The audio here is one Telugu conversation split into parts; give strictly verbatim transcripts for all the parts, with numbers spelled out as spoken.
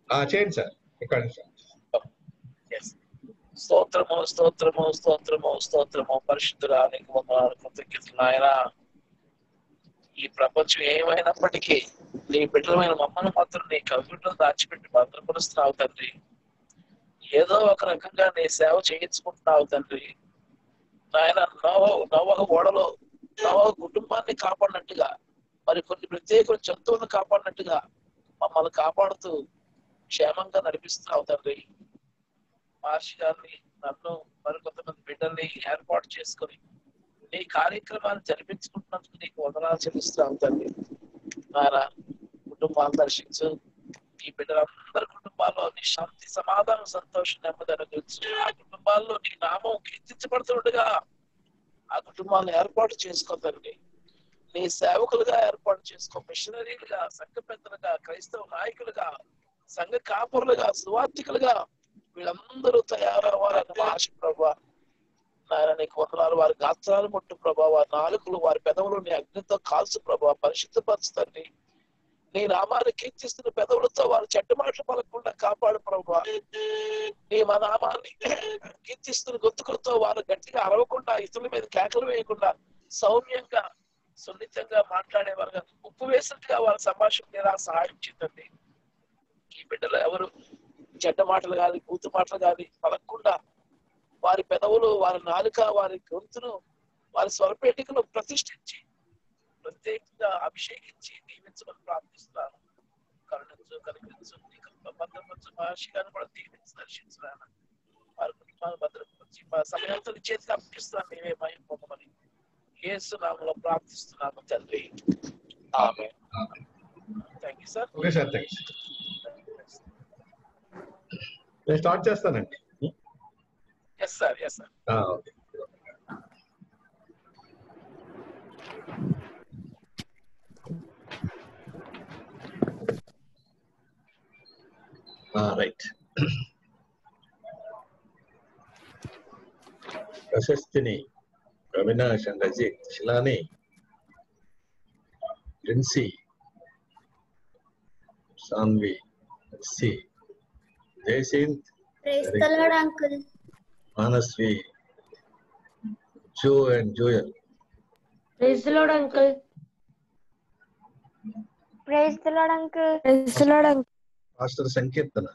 చేయండి సార్. ఇక్కడ స్తోత్రము స్తోత్రము స్తోత్రము స్తోత్రము పరిశుద్ధుడా నీకు వందనాలు కృతజ్ఞతలు నాయనా. ఈ ప్రపంచం ఏమైనప్పటికీ నీ బిడ్డలమైన మమ్మల్ని మాత్రం నీ కవిలో దాచిపెట్టి భద్రపరుస్తున్నావు తండ్రి. ఏదో ఒక రకంగా నీ సేవ చేయించుకుంటున్నావు తండ్రి. నాయన నవ నవ ఓడలో నవ కుటుంబాన్ని కాపాడినట్టుగా, మరి కొన్ని ప్రత్యేక జంతువులను కాపాడినట్టుగా మమ్మల్ని కాపాడుతూ క్షేమంగా నడిపిస్తున్నావు తండ్రి. మహర్షి గారిని, నన్ను, మరి కొంతమంది బిడ్డల్ని ఏర్పాటు చేసుకుని నీ కార్యక్రమాన్ని జరిపించుకుంటున్నందుకు నీకు వందనాలు చెల్లిస్తున్నావు తండ్రి. నాయన కుటుంబాన్ని దర్శించు. ఈ బిడ్డలందరి కుటుంబాల్లో నీ శాంతి సమాధానం సంతోషం నెమ్మది అనుగ్రహించు. ఆ కుటుంబాల్లో నీ నామం కీర్తించబడుతుండగా ఆ కుటుంబాలను ఏర్పాటు చేసుకో తండ్రి. నీ సేవకులుగా ఏర్పాటు చేసుకో. మిషనరీలుగా, సంఘ పెద్దలుగా, క్రైస్తవ నాయకులుగా, సంఘ కాపురులుగా, సువార్థికులుగా వీళ్ళందరూ తయారవ్వాలని ఆశ ప్రభా. నాయన నీకు వందనాలు. వారి గాత్రాలు ముట్టు ప్రభా, వారి నాలుకలు, వారి పెదవులు నీ అగ్నితో కాల్చు ప్రభా, పరిశుద్ధపరుచుతండి. నీ నామాన్ని కీర్తిస్తున్న పెదవులతో వారు చెడ్డ మాటలు పలకకుండా కాపాడు ప్రభా. నీ మా నామాన్ని కీర్తిస్తున్న గొంతుకులతో వారు గట్టిగా అరవకుండా, ఇతరుల మీద కేకలు వేయకుండా సౌమ్యంగా సున్నితంగా మాట్లాడేవారుగా, ఉప్పు వేసినట్టుగా వారి సంభాషణ మీద సహాయం చేయండి. ఈ బిడ్డలు ఎవరు చెడ్డ మాటలు కానీ కూతు మాటలు కానీ పలకకుండా వారి పెదవులు, వారి నాలుక, వారి గొంతును, వారి స్వరపేటికను ప్రతిష్ఠించి ప్రత్యేకంగా అభిషేకించి దీవించమని ప్రార్థిస్తున్నాను. కరుణించు, కనిపించు, నీకు భద్రపరచు. మహర్షి గారిని కూడా దీవించి దర్శించున్నాను. వారి కుటుంబాన్ని భద్రపరిచి మా సమయంతో చేతికి అప్పగిస్తున్నాను. మేమే భయం పొందమని యేసు నామములో ప్రార్థిస్తున్నాము తండ్రి. ఆమేన్. Thank you sir. Okay sir, thanks. నేను స్టార్ట్ చేస్తానండి. Yes sir, yes sir. Okay. Right. ప్రశస్తిని, Avinash and Ajit, Shilani, Princy, Sanvi, C, Jayasinth, uncle, Manasvi, Jo and Joel. Praise the Lord uncle. Praise the Lord uncle. Praise the Lord uncle. Pastor Sankeerthana,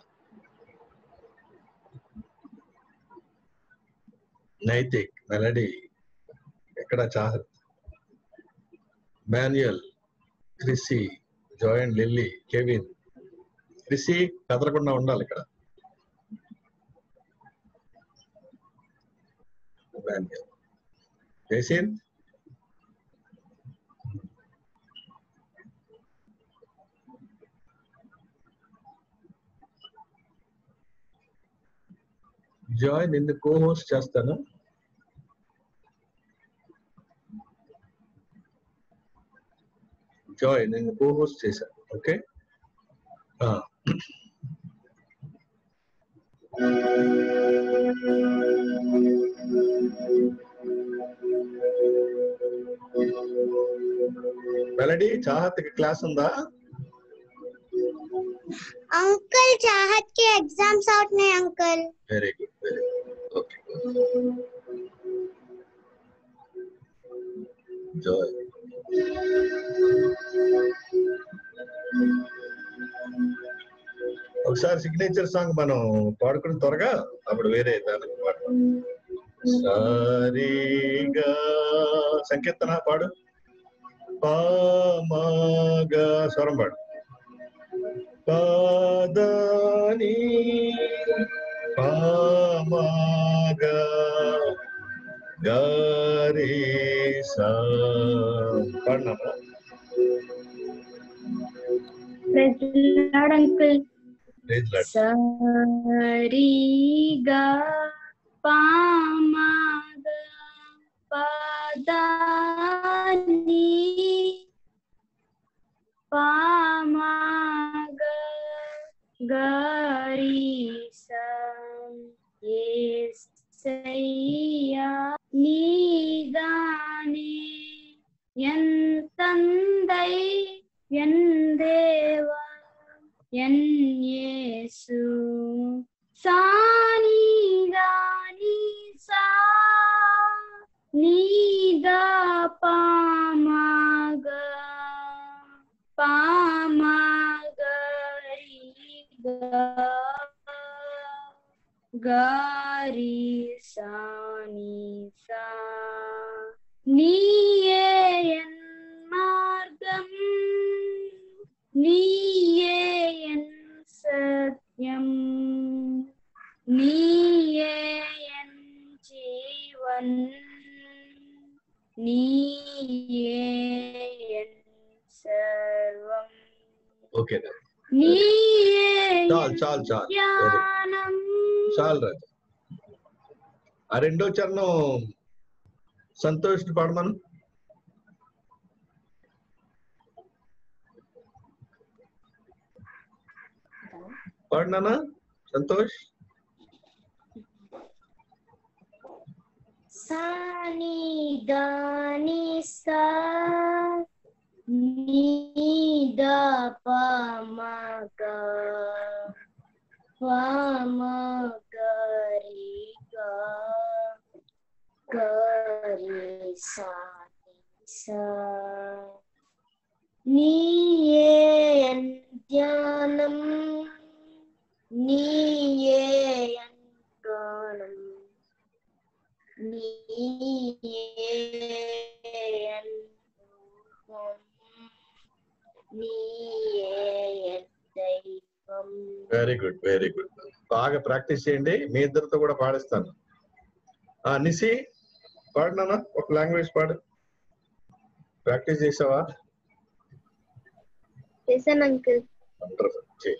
Naitik, Melody, ఎక్కడ Chahat, Manuel, Chrissy, Joy and Lily, Kevin. Chrissy కదలకుండా ఉండాలి ఇక్కడ. మాన్యుయల్, జయసింత్, జాయ్ నిన్ను కో హోస్ట్ చేస్తాను. జాయ్ నిన్ను కో హోస్ట్ చేశాను. ఓకే. మెలడీ, చాహత్ కి క్లాస్ ఉందా? अंकल चाहत के एग्जाम्स आउट नहीं uncle. Very good, very good. Okay. Joy, ఒకసారి సిగ్నేచర్ సాంగ్ మనం పాడుకుని త్వరగా, అప్పుడు వేరే దానికి పాడతాం. సారీగా సంకీర్తన పాడు. పామాగా స్వరం పాడు. పాదాని పామాగా గారి సా పాడినామా? Praise the Lord uncle. Praise Lord. సారీగా పామాగా పాదాని పామాగా గారీసా యేసయ్యా నీగానే ఎంతందై ఎందేవా యేసు సాని గాని సా నీదా పామగా పామగరిగా గారి సాని సా నీయే ఎన్ మార్గం నీయే ఎన్ సత్యం నీయే ఎన్ జీవన్ నీయే ఎన్ సర్వం ఓకే నీయే చాలు చాలు చాలు జ్ఞానం చాలు రాజు. ఆ రెండో చరణం సంతోష్ పాడమను. పాడినానా సంతోష్? సాని దాని సా నీదా పామగా పామగరిగా గరి సాని సా నీయే ఎన్ ధ్యానం నీయే ఎన్ గానం నీయే ఎన్ రూపం నీయే ఎన్ దైవం. Very good very good. బాగా ప్రాక్టీస్ చేయండి. మీ ఇద్దరితో కూడా పాడిస్తాను. ఆ నిసి పాడినానా? ఒక లాంగ్వేజ్ పాడు. ప్రాక్టీస్ చేసావా? చేశాను అంకుల్. వండర్ఫుల్. చేయి.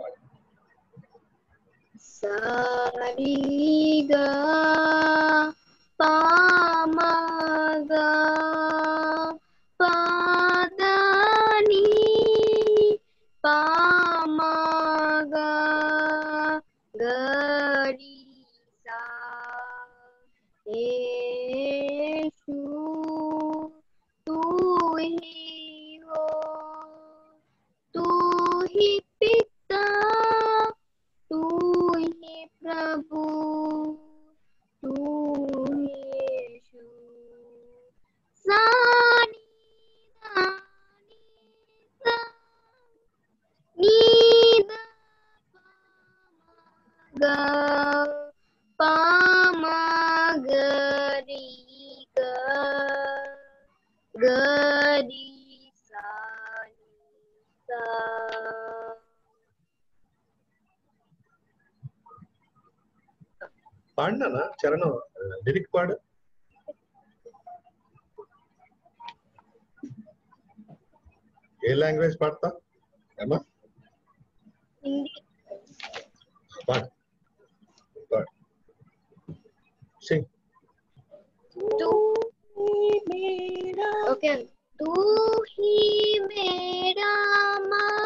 సారిగా పామగా పాదని పామగా గరి సా యేసు తూ హీ హో तू ही पिता तू ही प्रभु तू ही यीशु सानी दानी सा नीदा पामगा पामगरिगा गरी పాడినానా చరణం? లిరిక్ పాడు. ఏ లాంగ్వేజ్ పాడతా ఏమా? పాడు పాడు. సింగ్. ओके तू ही मेरा माँ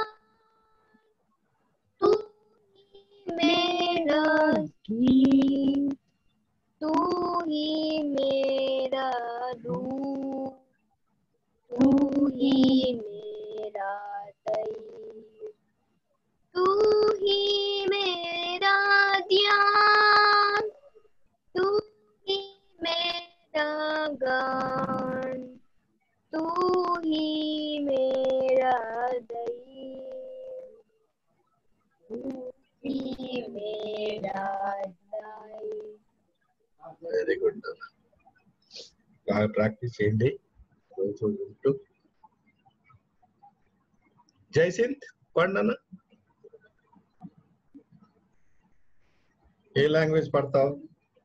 तू ही मेरा धी तू ही मेरा रूप तू ही मेरा दई तू ही मेरा ध्यान तू ही मेरा गान तू ही मेरा दई तू ही मेरा दई. Very good. బాగా ప్రాక్టీస్ చేయండి రోజు ఉంటూ. జైసింత్ పాడినానా? ఏ లాంగ్వేజ్ పడతావు?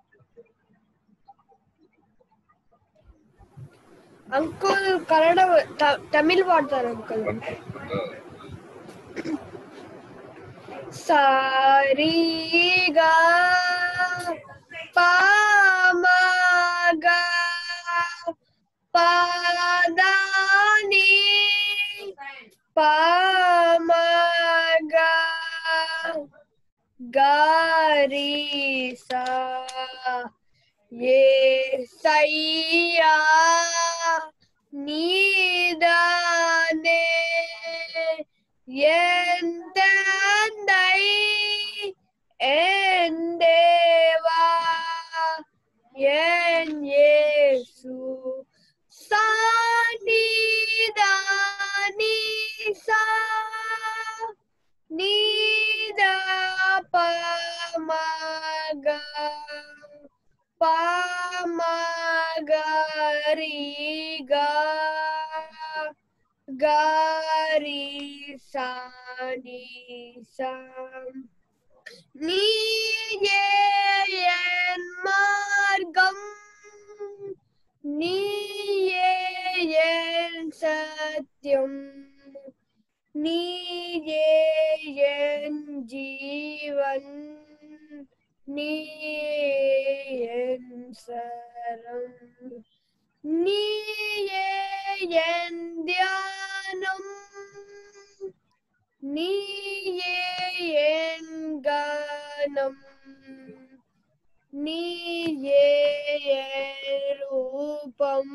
అంకుల్ కన్నడ తమిళ్ వాడతారు అంకుల్. సారీగా పామగా పాదాని పామగా గారీసా యేసయ్యా నీదానే en tandai en deva en Yesu sanidani sa nida pamaga pamagariga gari sani sam niye en margam niye en satyam niye en jivan niye en saram niye en dhyanam niye en ganam niye en rupam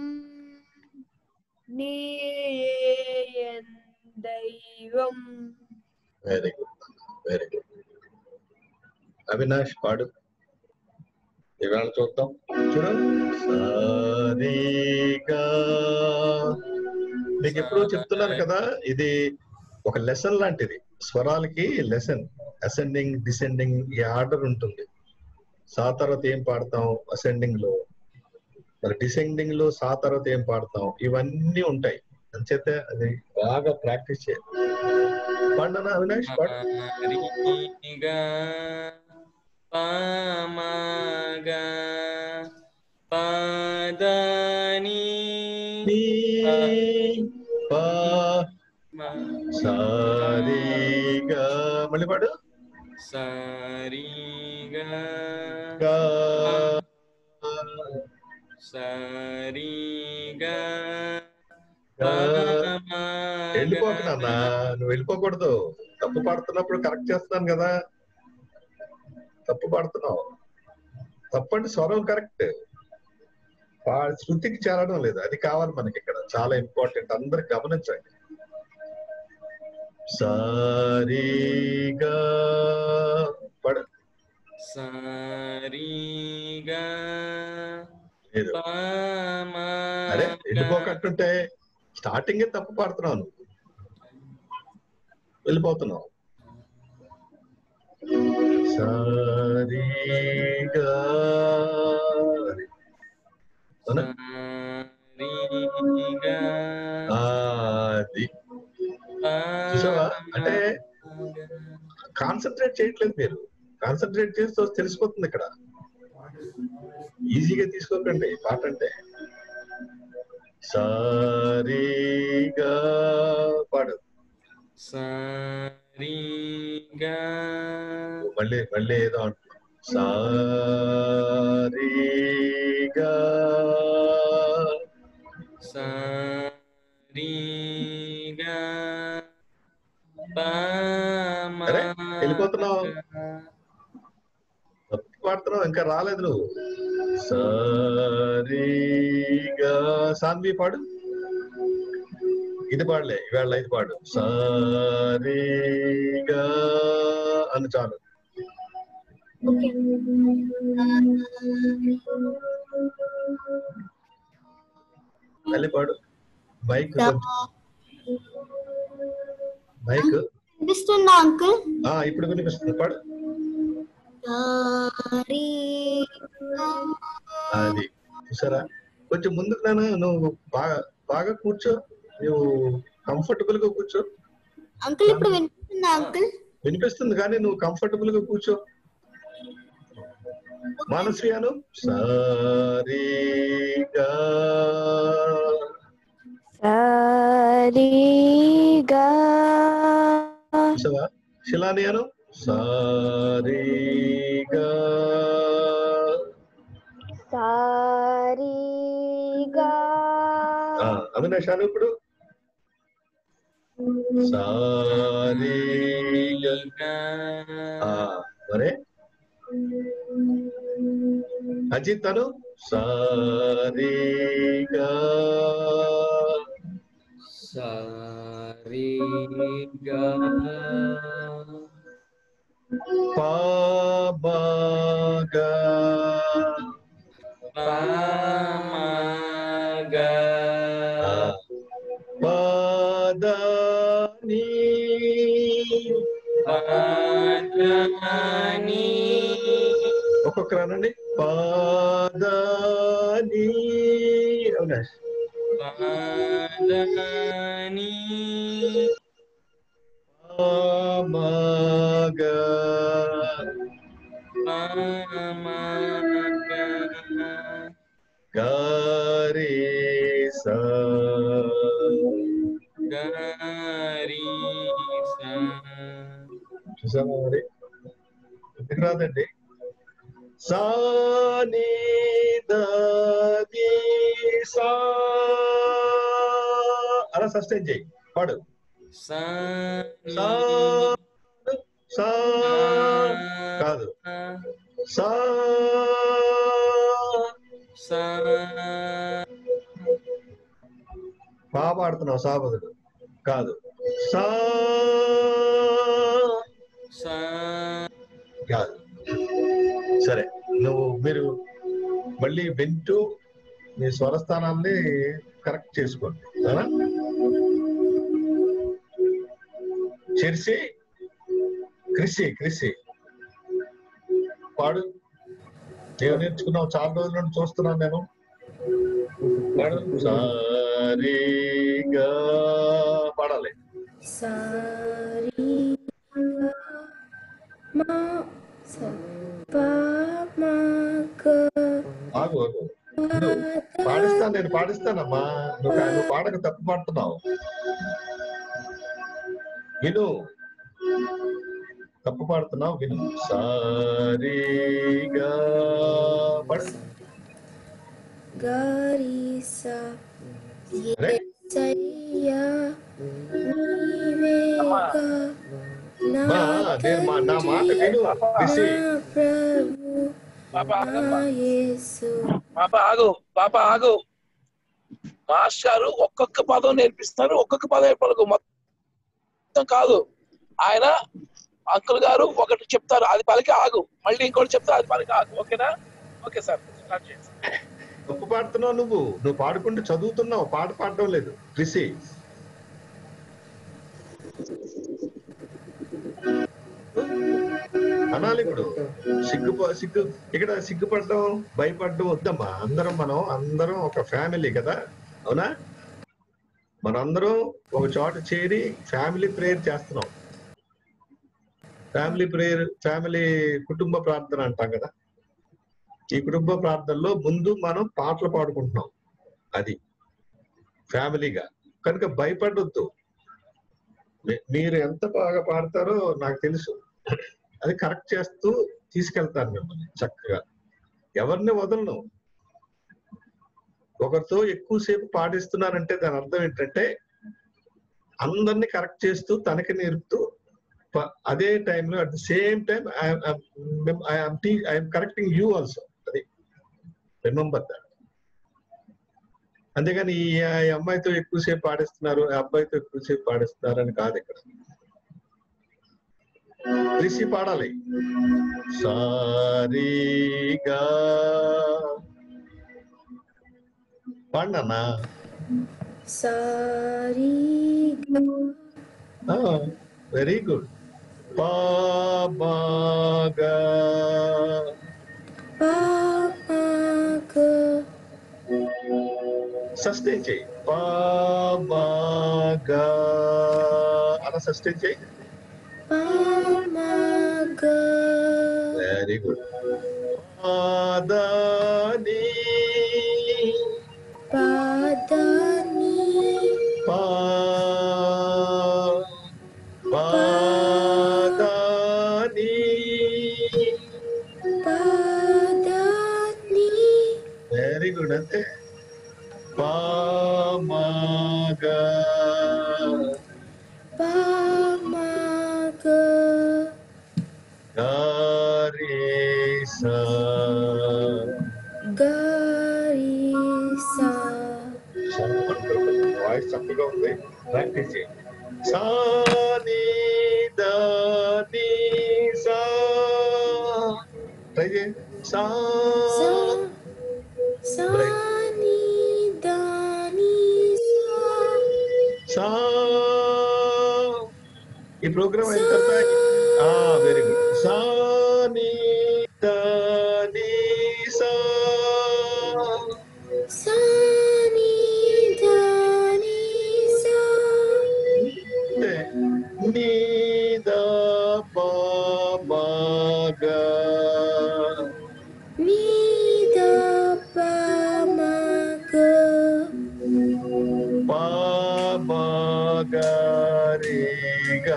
niye en daivam. Very good, very good. Avinash పాడు. ఇవాళ చూద్దాం. చూడు, సారీగా. మీకు ఎప్పుడూ చెప్తున్నాను కదా, ఇది ఒక లెసన్ లాంటిది. స్వరాలకి లెసన్, అసెండింగ్ డిసెండింగ్ ఈ ఆర్డర్ ఉంటుంది. సా తర్వాత ఏం పాడతాం అసెండింగ్ లో, మరి డిసెండింగ్ లో సా తర్వాత ఏం పాడతాం, ఇవన్నీ ఉంటాయి. అంచేత అది బాగా ప్రాక్టీస్ చేయాలి. పాడనా అవినాష్? పాడు. పామగా పదని పా సారీగా. మళ్ళీ పాడు. సారీగా గా సారీగా గా. వెళ్ళిపోకు నాన్న, నువ్వు వెళ్ళిపోకూడదు. తప్పు పాడుతున్నప్పుడు కరెక్ట్ చేస్తున్నాను కదా. తప్పు పాడుతున్నావు. తప్పంటే స్వరం కరెక్ట్, శృతికి చేరడం లేదు. అది కావాలి మనకి ఇక్కడ, చాలా ఇంపార్టెంట్. అందరు గమనించండి. సారీగా పడు. సారీగా లేదు, అరే వెళ్ళిపోకట్టుంటే స్టార్టింగే తప్పు పాడుతున్నావు, నువ్వు వెళ్ళిపోతున్నావు. సారీగా అది చూసావా? అంటే కాన్సన్ట్రేట్ చేయట్లేదు మీరు. కాన్సన్ట్రేట్ చేస్తే తెలిసిపోతుంది ఇక్కడ. ఈజీగా తీసుకోకండి పాట అంటే. సారీగా పాడు. సారీగా మళ్ళీ మళ్ళీ ఏదో అంటున్నాం. సారీగా సారీగా అరే వెళ్ళిపోతున్నావు, తప్పు పాడుతున్నావు, ఇంకా రాలేదు నువ్వు. సారీగా సాన్వి పాడు. ఇది పాడలే ఇవాళ, ఇది పాడు. సారీగా అని చాలు. మళ్ళీ పాడు. మైక్ మైక్ వినిపిస్తుందా అంకుల్? ఇప్పుడు వినిపిస్తుంది, పాడు. అది చూసారా? కొంచెం ముందుకు నాన్న, నువ్వు బాగా బాగా కూర్చో, నువ్వు కంఫర్టబుల్ గా కూర్చో. అంకుల్ ఇప్పుడు వినిపిస్తుందా అంకుల్? వినిపిస్తుంది, కానీ నువ్వు కంఫర్టబుల్ గా కూర్చో. మానశ్రీయాను సారీగా సారీగా చూసావా? శిలానియాను సారీగా సారీగా అవినాశాను ఇప్పుడు సారీగా. మరే అజిత్ అను సారీగా సారీగా రి గా పా బా గా పా మా గా పా దా నీ పా దా నీ ఒక్కొక్కరు అనండి. పా దా నీ అవినాష్. పా దా నీ పా మా గా పా మా గా గా రే సా గా రి సా. చూసావా మరి ఎందుకు రాదండి? సా నీ దా నీ సా అలా సస్టైన్ చేయి, పాడు. సా సా సా కాదు, సా సా పా పాడుతున్నావు, సా బదులు కాదు. సా సా కాదు. సరే, నువ్వు మీరు మళ్ళీ వింటూ మీ స్వరస్థానాన్ని కరెక్ట్ చేసుకోండి. అవునా? చెర్సి క్రిసి క్రిసి పాడు. ఏం నేర్చుకున్నావు? చాలా రోజుల నుండి చూస్తున్నాను నేను. పాడు. సారీగా పాడాలి. సారీ మా పా మా గా ఆగు ఆగు నువ్వు పాడిస్తాను, నేను పాడిస్తానమ్మా. నువ్వు నువ్వు పాడక తప్పు పాడుతున్నావు. విను, తప్పు పాడుతున్నావు, విను. సారీగా పాడు. గారి సా అరే యేసయ్యా నీవేగా నా మా నేను మా- నా మాట విను క్రిసి. ప్రభు పాప నా ఆగమ్మా. యేసు. పాప ఆగు, పాప ఆగు. మాస్టర్ గారు ఒక్కొక్క పదం నేర్పిస్తారు, ఒక్కొక్క పదం పలుకు, మొత్తం కాదు. ఆయన అంకుల్ గారు ఒకటి చెప్తారు, అది పలికి ఆగు, మళ్ళీ ఇంకోటి చెప్తారు, అది పలికి ఆగు. ఓకేనా? ఓకే సార్, స్టార్ట్ చేయండి. తప్పు పాడుతున్నావు నువ్వు. నువ్వు పాడుకుంటూ చదువుతున్నావు, పాట పాడటం లేదు క్రిసి. అనాలి ఇప్పుడు. సిగ్గు సిగ్గు ఇక్కడ సిగ్గుపడటం భయపడటం వద్దమ్మా. అందరం మనం అందరం ఒక ఫ్యామిలీ కదా, అవునా? మనందరం ఒక చోట చేరి ఫ్యామిలీ ప్రేయర్ చేస్తున్నాం. ఫ్యామిలీ ప్రేయర్, ఫ్యామిలీ కుటుంబ ప్రార్థన అంటాం కదా. ఈ కుటుంబ ప్రార్థనలో ముందు మనం పాటలు పాడుకుంటున్నాం, అది ఫ్యామిలీగా. కనుక భయపడొద్దు. మీరు ఎంత బాగా పాడతారో నాకు తెలుసు. అది కరెక్ట్ చేస్తూ తీసుకెళ్తాను మిమ్మల్ని చక్కగా. ఎవరిని వదలను. ఒకరితో ఎక్కువసేపు పాడిస్తున్నానంటే దాని అర్థం ఏంటంటే అందరినీ కరెక్ట్ చేస్తూ తనకి నేర్పుతూ అదే టైంలో at the same time I'm correcting you also. అది రిమెంబర్ దట్. అంతేగాని ఈ అమ్మాయితో ఎక్కువసేపు పాడిస్తున్నారు, ఆ అబ్బాయితో ఎక్కువసేపు పాడిస్తున్నారు అని కాదు ఇక్కడ. రిసి పాడాలి. సారీగా పాడినా. సారీగా వెరీ గుడ్. పాబాగా పాపాగా సస్టైన్ చేయి. పాబాగా అలా సస్టైన్ చేయి. పామాగా వెరీ గుడ్. పాదాని పాదాని పా పాదాని పాదాని. Very good. అంతే. పామాగా పామాగా గారీసా గారీసా. వాయిస్ చక్కగా ఉంది. ప్రాక్టీస్ చేయి. సా నీ దా నీ సా ట్రై చేయి సా సా సా నీ దా నీ సా సా ఈ ప్రోగ్రామ్ అయిన తర్వాత వెరీ గుడ్ సా నీ దా నీ సా సా నీ దా నీ సా నీ దా పా మా గా నీ దా పా మా గా పా మా గా రే గా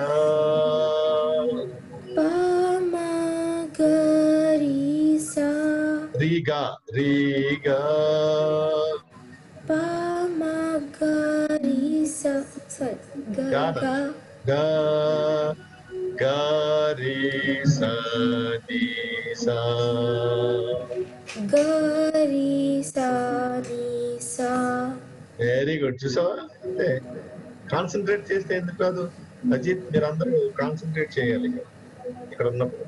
పా మా గా రీ సా రీ గా రీ గా పా మా గా రీ సా సారీ గా గా గా గా గా రీ సా నీ సా గా రీ సా నీ సా వెరీ గుడ్ చూసావా అంటే కాన్సన్ట్రేట్ చేస్తే ఎందుకు రాదు అజిత్ మీరు అందరూ కాన్సన్ట్రేట్ చేయాలి ఇక్కడ ఉన్నప్పుడు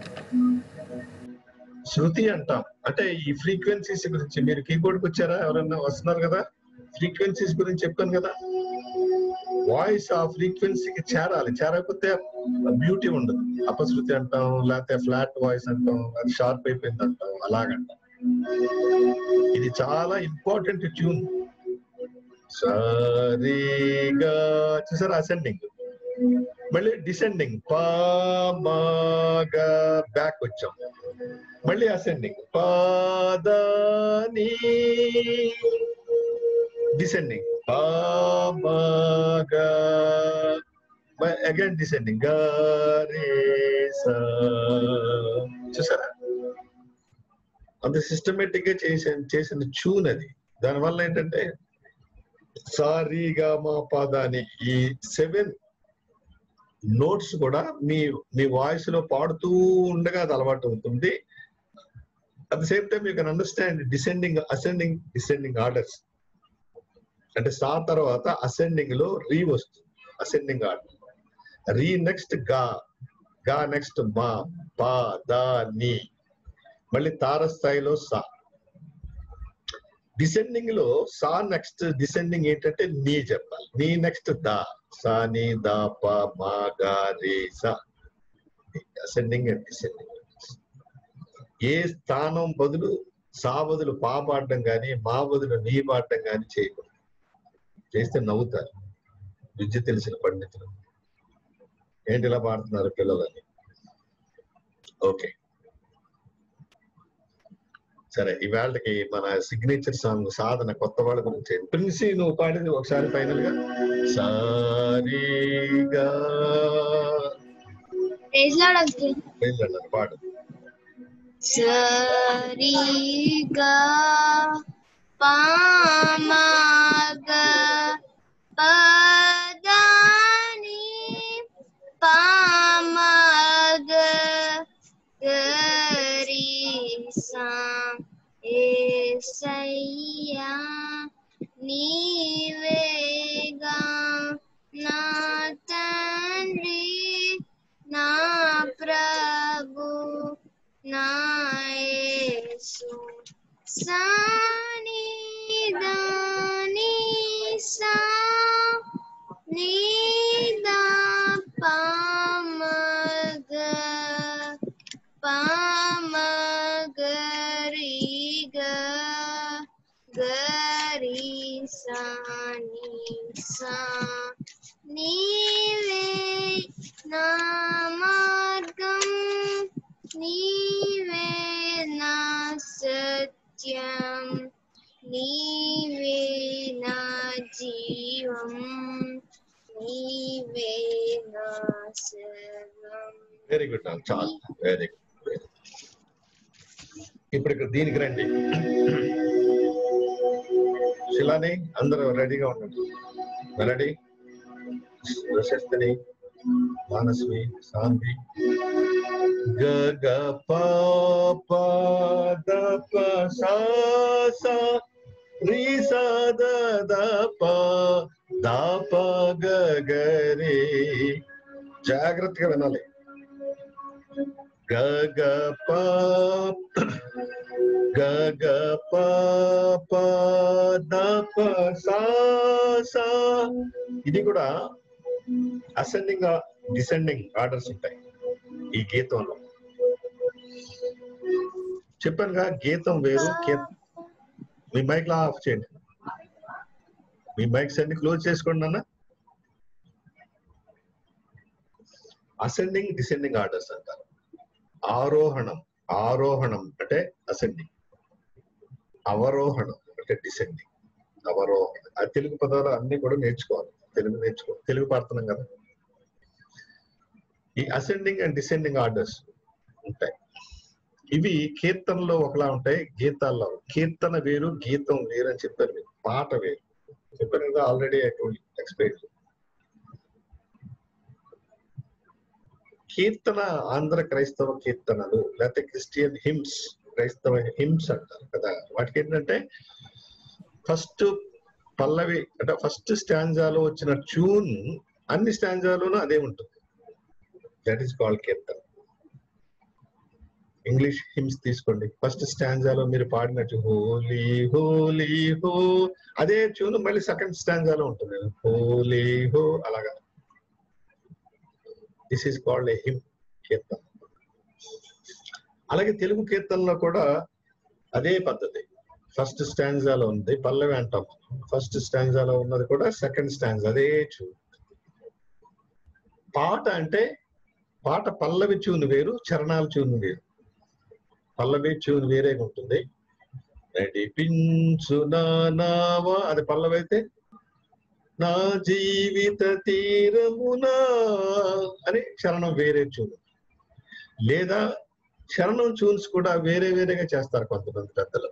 శృతి అంటాం అంటే ఈ ఫ్రీక్వెన్సీస్ గురించి మీరు కీబోర్డ్కి వచ్చారా ఎవరన్నా వస్తున్నారు కదా ఫ్రీక్వెన్సీస్ గురించి చెప్పాను కదా వాయిస్ ఆ ఫ్రీక్వెన్సీకి చేరాలి చేరకపోతే బ్యూటీ ఉండదు అపశృతి అంటాం లేకపోతే ఫ్లాట్ వాయిస్ అంటాం అది షార్ప్ అయిపోయింది అంటాం అలాగంటాం ఇది చాలా ఇంపార్టెంట్ ట్యూన్ సరిగా చూసారా అసెండింగ్ మళ్ళీ డిసెండింగ్ పామాగా బ్యాక్ వచ్చాం మళ్ళీ అసెండింగ్ పాదాని డిసెండింగ్ పామాగా అగైన్ డిసెండింగ్ చూసారా అంత సిస్టమేటిక్ గా చేసిన చేసిన ట్యూన్ అది దానివల్ల ఏంటంటే సారీగా మా పాదాని ఈ సెవెన్ నోట్స్ కూడా మీ మీ వాయిస్ లో పాడుతూ ఉండగా అది అలవాటు అవుతుంది at the same time you can understand descending ascending descending orders అంటే సా తర్వాత అసెండింగ్ లో రీ వస్తుంది అసెండింగ్ ఆర్డర్ రీ నెక్స్ట్ గా గా నెక్స్ట్ మా పా దా నీ మళ్ళీ తారస్థాయిలో సా డిసెండింగ్ లో సా నెక్స్ట్ డిసెండింగ్ ఏంటంటే నీ చెప్పాలి నీ నెక్స్ట్ దా సా నీ దా పా మా గా రే సా అసెండింగ్ అండ్ డిసెండింగ్ ఏ స్థానం బదులు సా బదులు పా పాడడం కానీ మా బదులు నీ పాడడం కానీ చేయకూడదు చేస్తే నవ్వుతారు విద్య తెలిసిన పండితులు ఏంటి ఇలా పాడుతున్నారు పిల్లలని ఓకే సరే ఇవాళకి మన సిగ్నేచర్ సాంగ్ సాధన కొత్త వాళ్ళ గురించి ప్రిన్సీ నువ్వు పాడింది ఒకసారి ఫైనల్ గా సారీగా పాడు సరిగా పామగా పదాని పామగ గరి సా ఏసయ్యా నీవేగా నా తండ్రి నా ప్రభు నా యేసు సాని దాని సా నీదా పామగ పామగరిగ గరి సాని సా నీవే నా మార్గం నీవే నా సత్యం నీవే నా జీవం నీవే నా సర్వం వెరీ గుడ్ చాలా వెరీ గుడ్ ఇప్పుడు ఇక్కడ దీనికి రండి శిలాని అందరూ రెడీగా ఉండండి రెడీ ప్రశస్తిని మానస్వి శాంతి గ గ ప ప ద ప సా సా రి సా ద ద ప దాప గరే జాగ్రత్తగా వినాలి. గగ ప గగ ప ప దప సా సా. ఇది కూడా అసెండింగ్ డిసెండింగ్ ఆర్డర్స్ ఉంటాయి ఈ గీతంలో. చెప్పానుగా గీతం వేరు. మీ మైక్ లా ఆఫ్ చేయండి. మీ మైక్స్ అన్ని క్లోజ్ చేసుకోండి అన్న. అసెండింగ్ డిసెండింగ్ ఆర్డర్స్ అంటారు. ఆరోహణం ఆరోహణం అంటే అసెండింగ్, అవరోహణం అంటే డిసెండింగ్. అవరోహణం ఆ తెలుగు పదాలు అన్ని కూడా నేర్చుకోవాలి. తెలుగు నేర్చుకోవాలి, తెలుగు పాడుతున్నాం కదా. ఈ అసెండింగ్ అండ్ డిసెండింగ్ ఆర్డర్స్ ఉంటాయి. ఇవి కీర్తనలో ఒకలా ఉంటాయి, గీతాల్లో. కీర్తన వేరు, గీతం వేరు అని చెప్పారు మీరు. పాట వేరు చెప్పారు కదా ఆల్రెడీ. ఎక్స్ప్లెయిన్. కీర్తన ఆంధ్ర క్రైస్తవ కీర్తనలు లేకపోతే క్రిస్టియన్ హిమ్స్, క్రైస్తవ హిమ్స్ అంటారు కదా. వాటికి ఏంటంటే ఫస్ట్ పల్లవి అంటే ఫస్ట్ స్టాంజాలో వచ్చిన ట్యూన్ అన్ని స్టాంజాలోనూ అదే ఉంటుంది. దట్ ఈస్ కాల్డ్ కీర్తన. ఇంగ్లీష్ హిమ్స్ తీసుకోండి, ఫస్ట్ స్టాంజాలో మీరు పాడినట్టు హోలీ హోలీ హో అదే ట్యూన్ మళ్ళీ సెకండ్ స్టాంజాలో ఉంటుంది హోలీ హో అలాగా. This is called a hymn, కీర్తన. అలాగే తెలుగు కీర్తనలో కూడా అదే పద్ధతి. ఫస్ట్ స్టాంజాలో ఉంది పల్లవి అంటాం, ఫస్ట్ స్టాంజాలో ఉన్నది కూడా సెకండ్ స్టాంజా అదే ట్యూన్. పాట అంటే పాట పల్లవి ట్యూన్ వేరు, చరణాల ట్యూన్ వేరు. పల్లవి ట్యూన్ వేరేగా ఉంటుంది. నడిపించు నావా అది పల్లవి అయితే, నా జీవిత తీరమునా అని చరణం వేరే ట్యూన్. లేదా చరణం ట్యూన్స్ కూడా వేరే వేరేగా చేస్తారు కొంతమంది పెద్దలు.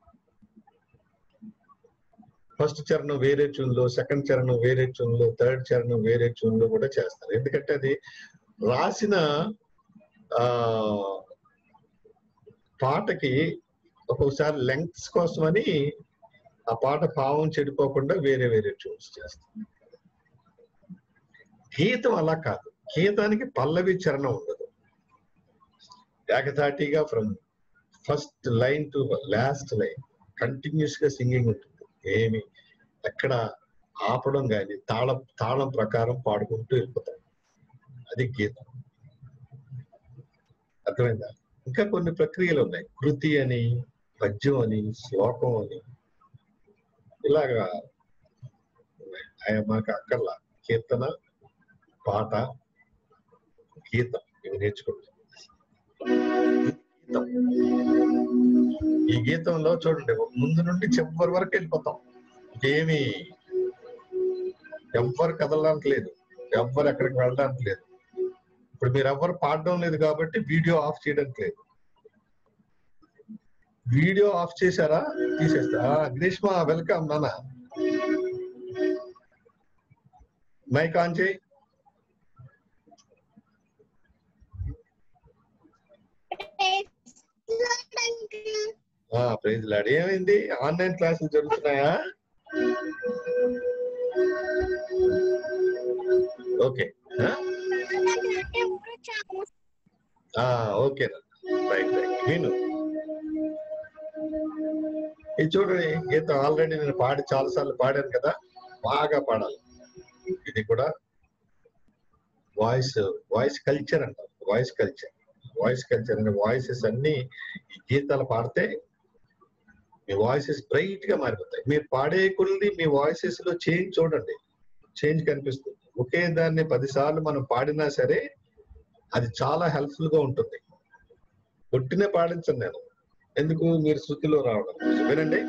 ఫస్ట్ చరణం వేరే ట్యూన్ లో, సెకండ్ చరణం వేరే ట్యూన్ లో, థర్డ్ చరణం వేరే ట్యూన్ లో కూడా చేస్తారు. ఎందుకంటే అది రాసిన ఆ పాటకి ఒక్కొక్కసారి లెంగ్త్స్ కోసమని ఆ పాట భావం చెడిపోకుండా వేరే వేరే ట్యూన్స్ చేస్తారు. గీతం అలా కాదు. గీతానికి పల్లవి చరణం ఉండదు. ఏకధాటిగా from first line to last line continuous గా సింగింగ్ ఉంటుంది. ఏమి ఎక్కడ ఆపడం కానీ తాళం తాళం ప్రకారం పాడుకుంటూ వెళ్ళిపోతాం. అది గీతం. అర్థమైందా? ఇంకా కొన్ని ప్రక్రియలు ఉన్నాయి. కృతి అని, పద్యం అని, శ్లోకం అని, ఇలాగా మాకు అక్కర్లా. కీర్తన, పాట, గీతం ఇవి నేర్చుకుంటాం. గీతం ఈ గీతంలో చూడండి ముందు నుండి చివరి వరకు వెళ్ళిపోతాం. ఏమి ఎవ్వరు కదలడానికి లేదు, ఎవ్వరు ఎక్కడికి వెళ్ళడానికి లేదు. ఇప్పుడు మీరు ఎవ్వరు పాడడం లేదు కాబట్టి వీడియో ఆఫ్ చేయడానికి లేదు. వీడియో ఆఫ్ చేశారా? తీసేస్తా. గ్రీష్మ వెల్కమ్ నాన్న. మైక్ ఆన్ చేయి. Praise Lord. ఏమైంది? ఆన్లైన్ క్లాసులు జరుగుతున్నాయా? Okay okay right right. నేను ఇది చూడండి, గీతం ఆల్రెడీ నేను పాడి చాలా సార్లు పాడాను కదా, బాగా పాడాలి. ఇది కూడా వాయిస్ వాయిస్ కల్చర్ అంటారు. వాయిస్ కల్చర్ వాయిస్ కల్చర్ అనే వాయిసెస్ అన్ని ఈ గీతాలు పాడితే మీ వాయిసెస్ బ్రైట్ గా మారిపోతాయి. మీరు పాడే కొద్ది మీ వాయిసెస్ లో చేంజ్ చూడండి, చేంజ్ కనిపిస్తుంది. ఒకే దాన్ని పదిసార్లు మనం పాడినా సరే అది చాలా హెల్ప్ఫుల్ గా ఉంటుంది. కొట్టినే పాడించండి నేను, ఎందుకు మీరు శృతిలో రావడం. వినండి.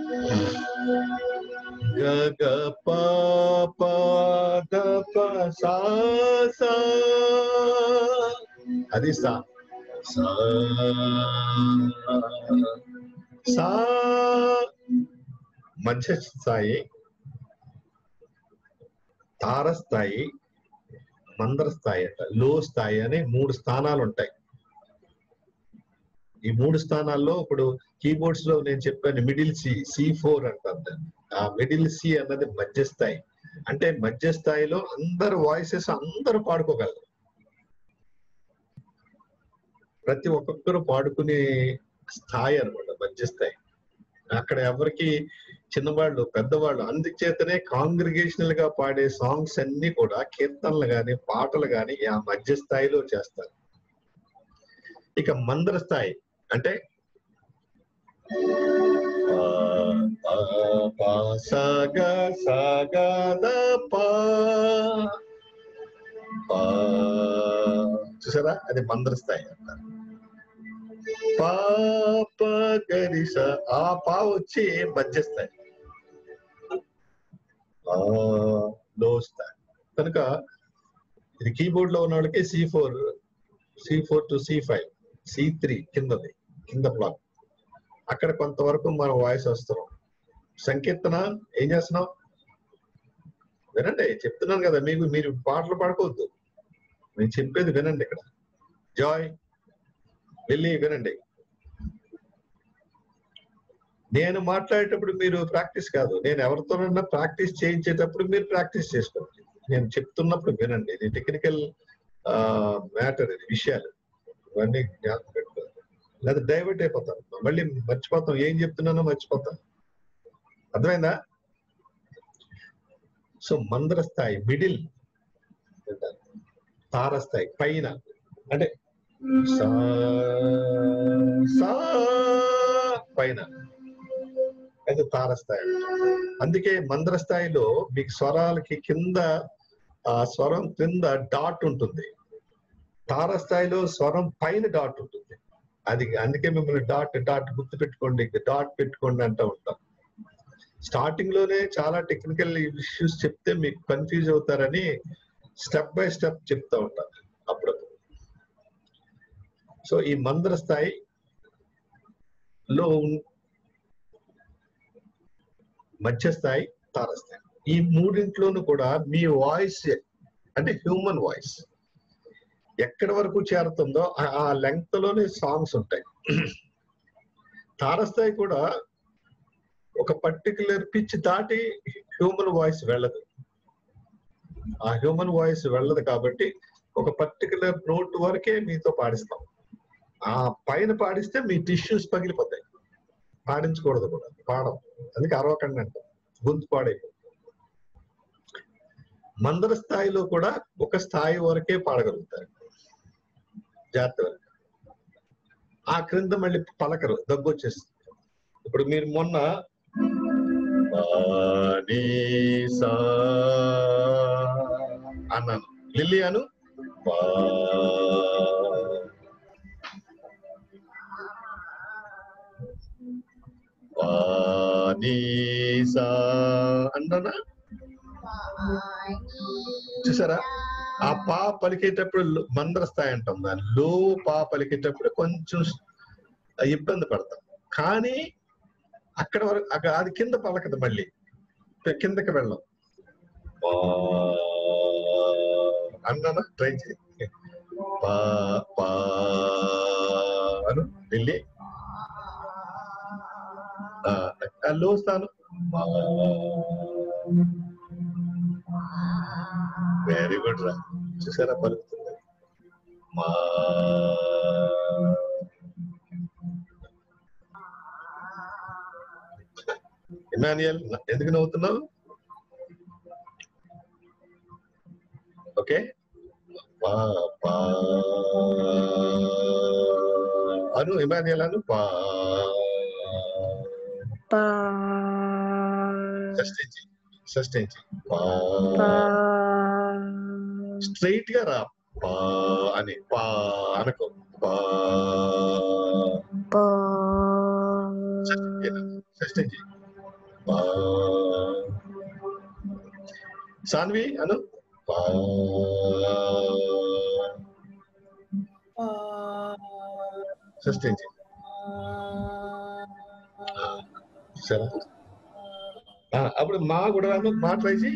గ గ ప ప ద ప సా సా అది సా సా సా మధ్య స్థాయి, తారస్థాయి, మందర స్థాయి అంట, లో స్థాయి అనే మూడు స్థానాలు ఉంటాయి. ఈ మూడు స్థానాల్లో ఇప్పుడు కీబోర్డ్స్ లో నేను చెప్పాను మిడిల్ సి, సి ఫోర్ అంటారు. ఆ మిడిల్ సి అన్నది మధ్య స్థాయి, అంటే మధ్య స్థాయిలో అందరు వాయిసెస్ అందరూ పాడుకోగలరు. ప్రతి ఒక్కొక్కరు పాడుకునే స్థాయి అనమాట మధ్య స్థాయి. అక్కడ ఎవరికి చిన్నవాళ్ళు పెద్దవాళ్ళు, అందుచేతనే కాంగ్రిగేషనల్ గా పాడే సాంగ్స్ అన్ని కూడా కీర్తనలు గాని పాటలు గాని ఆ మధ్య స్థాయిలో చేస్తారు. ఇక మందర స్థాయి అంటే చూసారా, అది మందర స్థాయి అంటారు. పాప గరిస, ఆ పా వచ్చి మధ్య స్థాయి, లో స్థాయి. కనుక ఇది కీబోర్డ్ లో ఉన్న వాళ్ళకి C four C four to C five C three కిందది, కింద బ్లాక్. అక్కడ కొంతవరకు మనం వాయిస్ వస్తున్నాం. సంకీర్తన ఏం చేస్తున్నాం వినండి, చెప్తున్నాను కదా మీకు. మీరు పాటలు పాడుకోవద్దు, నేను చెప్పేది వినండి. ఇక్కడ జాయ్ వెళ్ళి వినండి. నేను మాట్లాడేటప్పుడు మీరు ప్రాక్టీస్ కాదు, నేను ఎవరితోనన్నా ప్రాక్టీస్ చేయించేటప్పుడు మీరు ప్రాక్టీస్ చేసుకోండి. నేను చెప్తున్నప్పుడు వినండి. ఇది టెక్నికల్ మ్యాటర్, ఇది విషయాలు ఇవన్నీ జ్ఞాపకం పెట్టుకోవాలి. లేదా డైవర్ట్ అయిపోతాను, మళ్ళీ మర్చిపోతాం, ఏం చెప్తున్నానో మర్చిపోతాను. అర్థమైందా? సో మందర స్థాయి మిడిల్, తారస్థాయి పైన అంటే సా సా పైన, అది తారస్థాయి. అందుకే మందర స్థాయిలో మీకు స్వరాలకి కింద ఆ స్వరం కింద డాట్ ఉంటుంది, తారస్థాయిలో స్వరం పైన డాట్ ఉంటుంది. అది అందుకే మిమ్మల్ని డాట్ డాట్ గుర్తు పెట్టుకోండి, డాట్ పెట్టుకోండి అంటూ ఉంటాం. స్టార్టింగ్ లోనే చాలా టెక్నికల్ ఇష్యూస్ చెప్తే మీకు కన్ఫ్యూజ్ అవుతారని స్టెప్ బై స్టెప్ చెప్తా ఉంటాను అప్పుడప్పుడు. సో ఈ మందర స్థాయిలో మధ్య స్థాయి, తారస్థాయి, ఈ మూడింట్లోనూ కూడా మీ వాయిస్ అంటే హ్యూమన్ వాయిస్ ఎక్కడి వరకు చేరుతుందో ఆ లెంగ్త్ లోనే సాంగ్స్ ఉంటాయి. తారస్థాయి కూడా ఒక పర్టికులర్ పిచ్ దాటి హ్యూమన్ వాయిస్ వెళ్ళదు. ఆ హ్యూమన్ వాయిస్ వెళ్ళదు కాబట్టి ఒక పర్టికులర్ నోట్ వరకే మీతో పాడిస్తాం. ఆ పైన పాడిస్తే మీ టిష్యూస్ పగిలిపోతాయి, పాడించకూడదు కూడా, పాడం. అందుకే అరవకండి అంటాం, గొంతు పాడైపోతుంది. మందర స్థాయిలో కూడా ఒక స్థాయి వరకే పాడగలుగుతారు, జాగ్రత్త. ఆ క్రింద మళ్ళీ పలకరు, దగ్గు వచ్చేస్తుంది. ఇప్పుడు మీరు మొన్న అన్నాను, లిల్లీ అను అన్నానా, చూసారా? ఆ పా పలికేటప్పుడు మందర స్థాయి అంటాం దాన్ని. లో పా పలికేటప్పుడు కొంచెం ఇబ్బంది పడతాం, కానీ అక్కడ వరకు అది కింద పలకదు, మళ్ళీ కిందకి వెళ్ళం. అన్నానా, ట్రై చేయి. పా పా అను వెళ్ళి లో స్థానం. వెరీ గుడ్ రా, చూసారా పలుకుతుంది. మా ఇమాన్యుయల్ ఎందుకు నవ్వుతున్నావు? ఓకే, పా పా అను ఇమాన్యుయల్ అను పా సస్టెంచి సస్టెంచి పా స్ట్రైట్ గా రా, పా అని పా అనుకో, పా సస్టెంచి పా. సాన్వి అను పా సస్టెంచి. సరే, అప్పుడు మా కూడా రాను, మా ట్రై చేయి.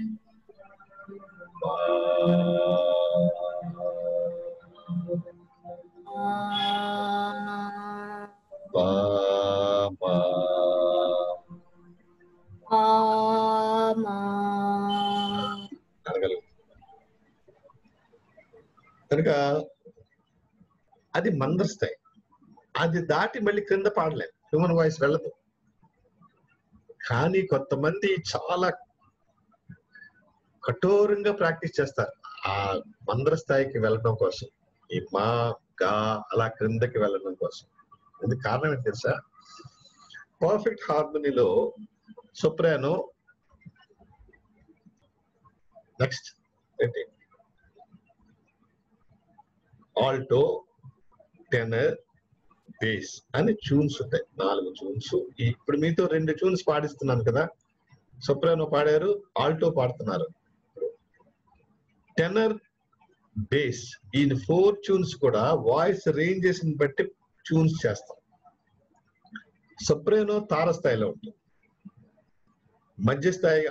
కనుక అది మందస్థాయి. అది దాటి మళ్ళీ క్రింద పాడలేం, హ్యూమన్ వాయిస్ వెళ్ళదు. కానీ కొంతమంది చాలా కఠోరంగా ప్రాక్టీస్ చేస్తారు ఆ మంద్ర స్థాయికి వెళ్ళడం కోసం, ఈ మా గా అలా క్రిందకి వెళ్ళడం కోసం. ఇది కారణం ఏంటి తెలుసా? పర్ఫెక్ట్ హార్మోనీలో సోప్రానో, నెక్స్ట్ ఏంటి, ఆల్టో, టెనర్, బేస్ అని ట్యూన్స్ ఉంటాయి. నాలుగు ట్యూన్స్. ఇప్పుడు మీతో రెండు ట్యూన్స్ పాడిస్తున్నాను కదా, సోప్రానో పాడారు, ఆల్టో పాడుతున్నారు. టెనర్, బేస్, ఈ ఫోర్ ట్యూన్స్ కూడా వాయిస్ రేంజెస్ ని బట్టి ట్యూన్స్ చేస్తాం. సోప్రానో తారస్థాయిలో ఉంటుంది, మధ్యస్థాయి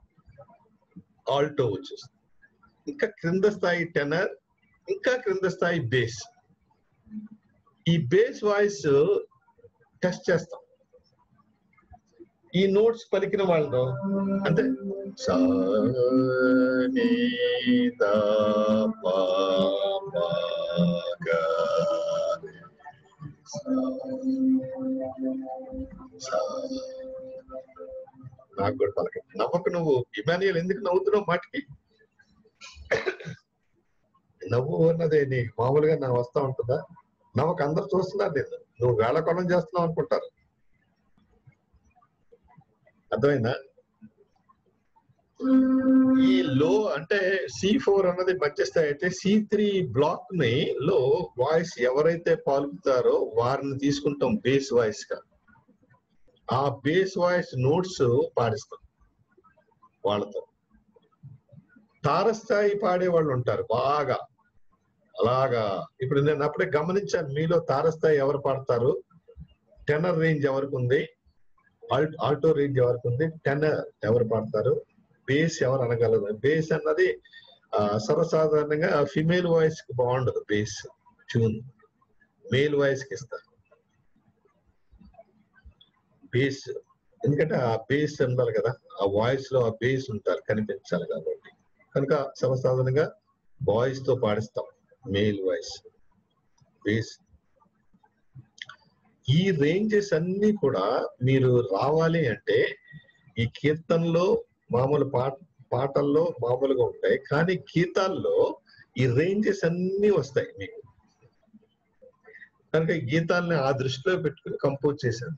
ఆల్టో వచ్చేస్తుంది, ఇంకా క్రింద స్థాయి టెనర్, ఇంకా క్రింద స్థాయి బేస్. ఈ బేస్ వాయిస్ టెస్ట్ చేస్తాం. ఈ నోట్స్ పలికిన వాళ్ళు అంటే సా నీ దా పా పా గా రే సా సా. నాకు కూడా పలక నవ్వకు. నువ్వు ఇమానియల్ ఎందుకు నవ్వుతున్నావు మాటికి? నవ్వు అన్నది నీ మామూలుగా నా వస్తా ఉంటుందా? నవ్వకు, అందరు చూస్తున్నారు నేను, నువ్వు వేళకొలం చేస్తున్నావు అనుకుంటారు. అర్థమైందా? ఈ లో అంటే సి ఫోర్ అన్నది మధ్యస్థాయి అయితే, సి త్రీ బ్లాక్ ని లో వాయిస్ ఎవరైతే పాల్పుతారో వారిని తీసుకుంటాం బేస్ వాయిస్ గా. ఆ బేస్ వాయిస్ నోట్స్ పాడిస్తాం వాళ్ళతో. తారస్థాయి పాడే వాళ్ళు ఉంటారు బాగా అలాగా. ఇప్పుడు నేను అప్పుడే గమనించాను, మీలో తారస్థాయి ఎవరు పాడతారు, టెనర్ రేంజ్ ఎవరికి ఉంది, ఆల్ట్ ఆల్టో రేంజ్ ఎవరికి ఉంది, టెనర్ ఎవరు పాడతారు, బేస్ ఎవరు అనగలరు. బేస్ అన్నది ఆ సర్వసాధారణంగా ఫిమేల్ వాయిస్ కి బాగుండదు బేస్ ట్యూన్, మేల్ వాయిస్ కి ఇస్తారు బేస్. ఎందుకంటే ఆ బేస్ ఉండాలి కదా, ఆ వాయిస్ లో ఆ బేస్ ఉంటారు, కనిపించాలి కాబట్టి. కనుక సర్వసాధారణంగా బాయ్స్ తో పాడిస్తాం మేల్ వాయిస్ బేస్. ఈ రేంజెస్ అన్ని కూడా మీరు రావాలి అంటే ఈ కీర్తనలో మామూలు పాట పాటల్లో మామూలుగా ఉంటాయి, కానీ గీతాల్లో ఈ రేంజెస్ అన్ని వస్తాయి మీకు. కనుక ఈ గీతాలని ఆ దృష్టిలో పెట్టుకుని కంపోజ్ చేశాను,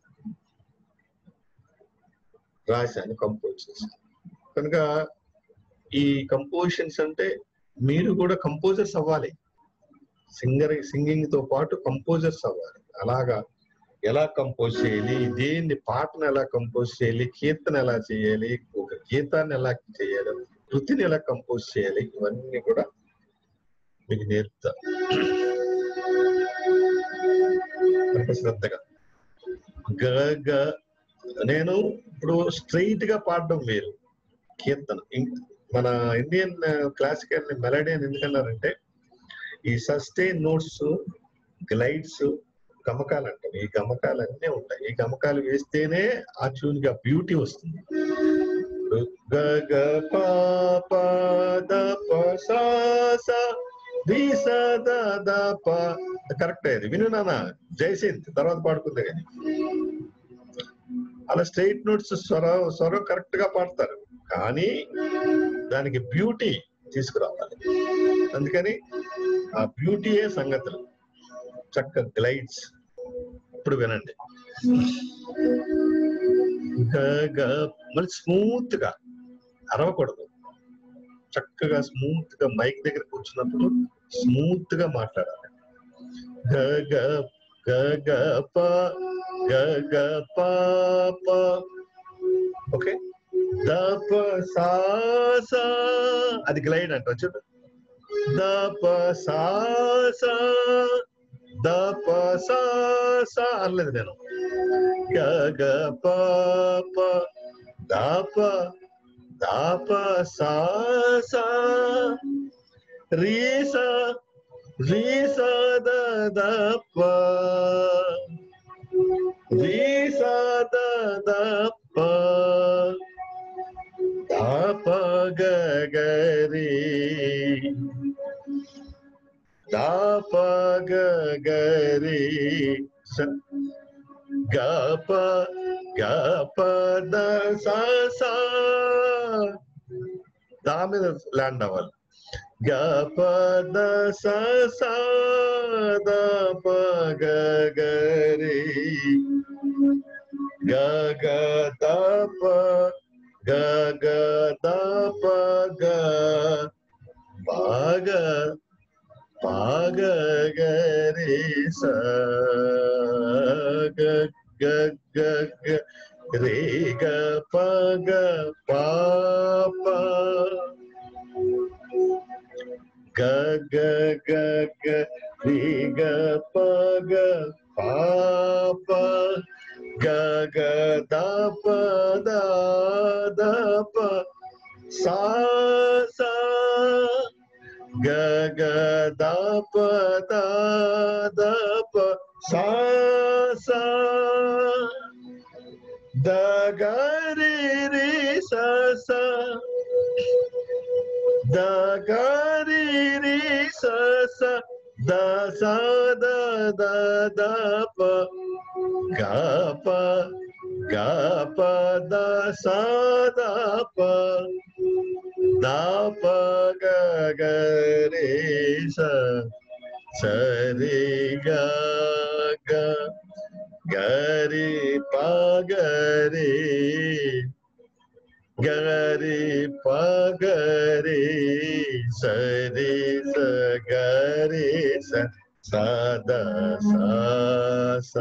రాశాను, కంపోజ్ చేశాను. కనుక ఈ కంపోజిషన్స్ అంటే మీరు కూడా కంపోజర్స్ అవ్వాలి. సింగర్ సింగింగ్ తో పాటు కంపోజర్స్ అవ్వాలి. అలాగా ఎలా కంపోజ్ చేయాలి, దేన్ని పాటను ఎలా కంపోజ్ చేయాలి, కీర్తన ఎలా చేయాలి, ఒక గీతాన్ని ఎలా చేయాలి, కృతిని ఎలా కంపోజ్ చేయాలి, ఇవన్నీ కూడా మీకు నేర్పుతా శ్రద్ధగా. గ గ నేను ఇప్పుడు స్ట్రైట్ గా పాడడం వేరు, కీర్తన. మన ఇండియన్ క్లాసికల్ మెలడీ అని ఎందుకన్నారంటే ఈ సస్టైన్ నోట్స్, గ్లైడ్స్, గమకాలు అంటాం. ఈ గమకాలు అన్నీ ఉంటాయి. ఈ గమకాలు వేస్తేనే ఆ ట్యూన్ గా బ్యూటీ వస్తుంది. గ గ ప ప ద ప స స ది స ద ద ప. కరెక్ట్ అది, విను నాన్న, జయసింత్ తర్వాత పాడుకుంది. కానీ అలా స్ట్రైట్ నోట్స్ స్వరం స్వరం కరెక్ట్ గా పాడతారు, కానీ దానికి బ్యూటీ తీసుకురావాలి. అందుకని ఆ బ్యూటీయే సంగతులు. చక్క గ్లైడ్స్ ఇప్పుడు వినండి. మళ్ళీ స్మూత్ గా అరవకూడదు, చక్కగా స్మూత్ గా మైక్ దగ్గర కూర్చున్నప్పుడు స్మూత్ గా మాట్లాడాలి. గ గ గ గ ప గ గ ప ప. ఓకే, ద ప సా సా, అది గ్లైడ్ అంట. చూడు, ద ప సా సా, ద ప సా సా అనలేదు నేను. గ గ ప ప ద ప ద ప సా సా రీ సా రీ సా ద ద ప రీ సా ద ద ప ద ప గ గ రీ దాప గరి స గప గప ద స దా మీద ల్యాండ్ అవ్వాలి. గప ద స దప గరి గ గ దప గ గ దప గ పాగ పాగ గరి స గ గ గ గ రే గ పగ పాప గ గ గ గ రే గ పగ పాప గ గ దప ద దప సా సా గ గ దప ద దప సా సా ద గ రి రి స స ద గ రి రి స స ద స ద ద ద ప గ ప గ ప ద స ద ప ద ప గ గ రి స స రి గ గ గ రి ప గ రి గ రి ప గ రి స రి స గ రి స స ద స స.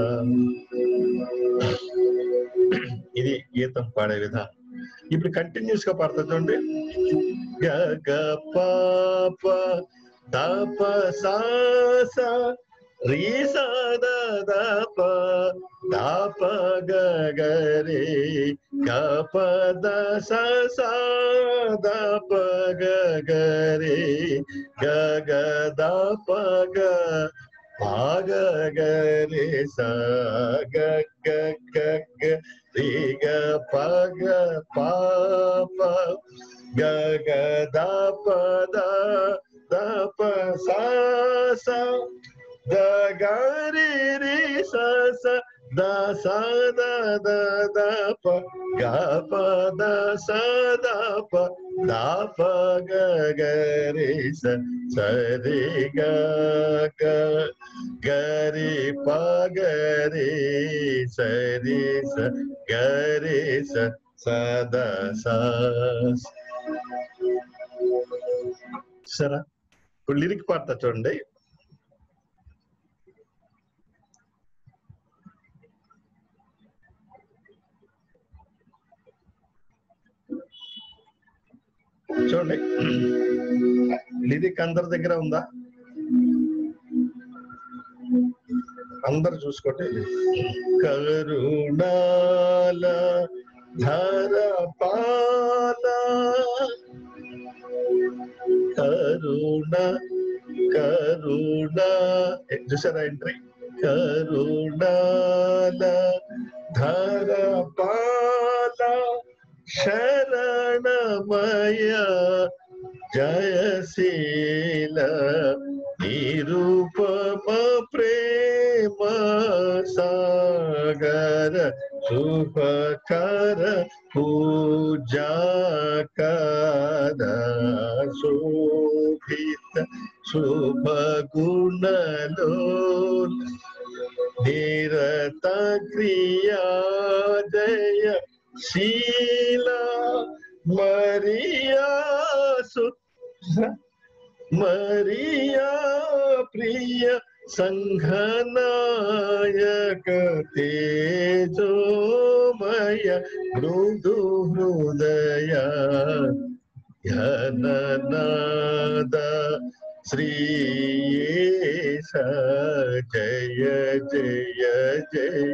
ఇది గీతం పాడే విధానం. ఇప్పుడు కంటిన్యూస్ గా పాడుతా చూడండి. గ గ ప ప ద ప స స రి స ద ద ప ద ప గ గ రి గ ప ద స స ద ప గ గ రి గ గ ద ప గ ప గ గ రి స గ గ గ గ రి గ ప గ ప ప గ గ ద ప ద ద ప స స ద గ రి రి స స ద స ద ద ద ప గ ప ద స ద ప ద ప గ గ రి స స రి గ గ గ రి ప గ రి స రి స గ రి స స ద స. సరే ఇప్పుడు లిరిక్ పాడతా చూడండి. చూడండి లిరిక్ అందరి దగ్గర ఉందా? అందరు చూసుకోండి. కరుణాల ధర పాల కరుణ కరుణ చూసారా ఎంట్రీ? కరుణాల ధర పాల శరణమయ జయశీల నిరూపమ ప్రేమ సాగర శుభకర పూజాకర శోభిత శుభ గుణలో నిరత క్రియా జయ శీల మరియా సు మరియా ప్రియ సంఘనాయక తేజోమయ మృదు హృదయ ఘననాద శ్రీయేశ జయ జయ జయ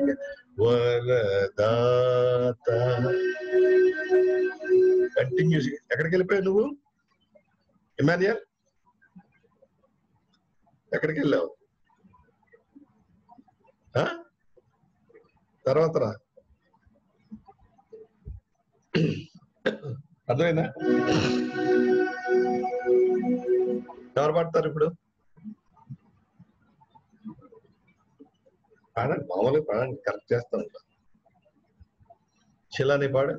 వరదాత. కంటిన్యూస్. ఎక్కడికి వెళ్ళిపోయావు నువ్వు ఇమాన్యుయల్? ఎక్కడికి వెళ్ళావు? తర్వాత రా. అర్థమైందా? ఎవరు పడతారు ఇప్పుడు? పాడండి, మామూలుగా పాడండి, కరెక్ట్ చేస్తా ఉంటా. శిలాని పాడు,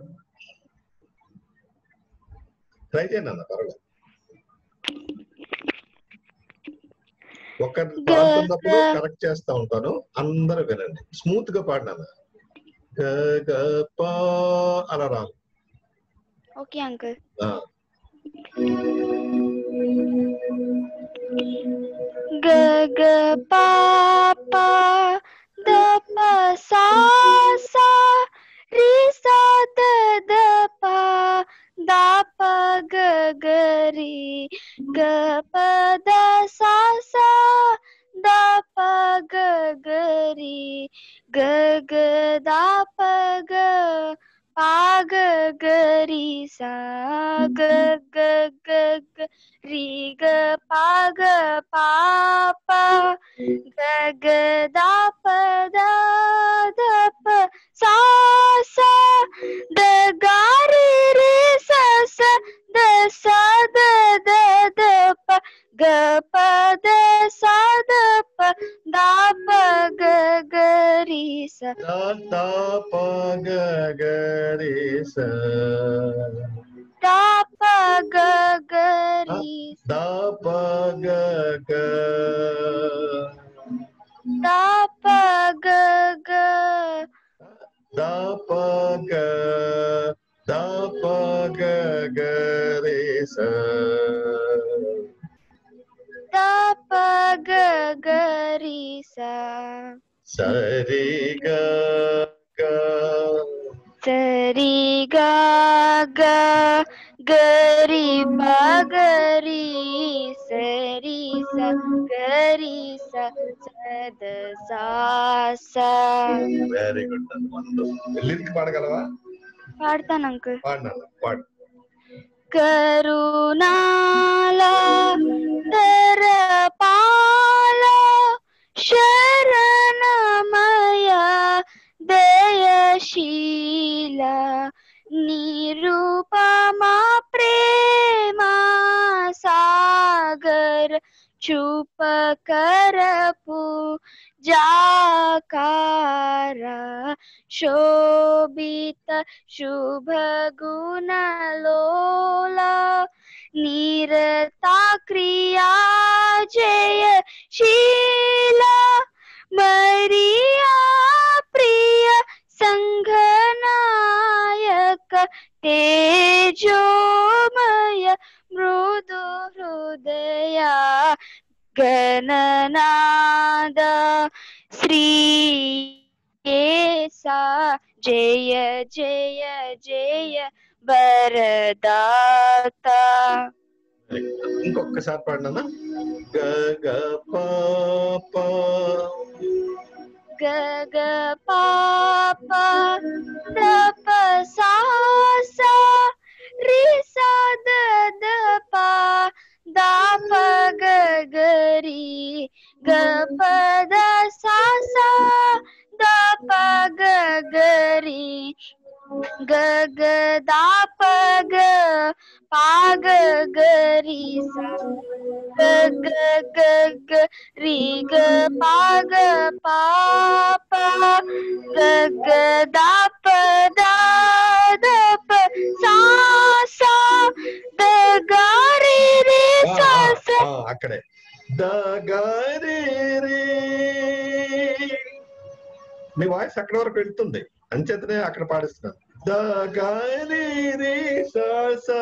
ట్రై చేయండి అన్న, పర్వాలేదు. ఒకరు పాడుతున్నప్పుడు కరెక్ట్ చేస్తా ఉంటాను, అందరూ వినండి. స్మూత్ గా పాడినా గ గ ప అలా రాదు. Okay uncle. గ గ ప ప ద ప సా సా రి సా ద ద ప ద ప గ గ రి గ ప ద సా సా ద ప గ గ రి గ గ ద ప గ పా గ గ రి సా గ గ గ గ రి గ పా గ పా ప గ గ ద ప ద ద ప సా సా ద గ రి రి స స ద స ద ద ద ప గ ప ద స ద ప ద ప గ గ రి స ద ప గ గ రి స ద ప గ గ రి ద ప గ గ ద ప గ గ ద ప గ ద ప గ గ రి స ద ప గ గ రి స సరి గ గ సరి గ గ గ రి ప గ రి సరి స గ రి స స ద సా స. Very good. లిరిక్ పాడగలవా? పాడతాను అంకుల్. పాడినా పాడు. కరుణాల దర పాల శరణమయ దయశీల నిరూపమా ప్రేమ సాగర్ చూపకరపు జాకార శోభిత శుభగుణలోల నిరతా క్రియా జయశీల మరియా ప్రియ సంఘనాయక తేజోమయ మృదు హృదయ గణనాద శ్రీయేసా జయ జయ జయ వరదాత. ఇంకొకసారి పాడినా. గ గ ప ప గ గ ప ప ద ప సా సా రి సా ద ద ప ద ప గ గ రి గ ప ద సా సా ద ప గ గ రి గ గ ద ప గ పా గ గ రి సా గ గ గ గ రి గ పా గ పా ప గ గ ద ప ద ద ప సా సా ద గ రి రి సా సా. అక్కడే ద గ రి రి. మీ వాయిస్ అక్కడ వరకు వెళ్తుంది, అంచేతనే అక్కడ పాడిస్తున్నాను. ద గ రి రి సా సా